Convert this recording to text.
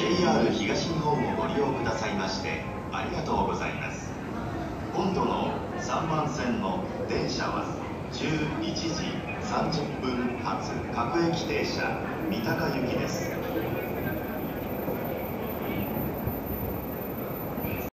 JR 東日本をご利用くださいましてありがとうございます。本土の3番線の電車は11時30分発各駅停車三鷹行きです。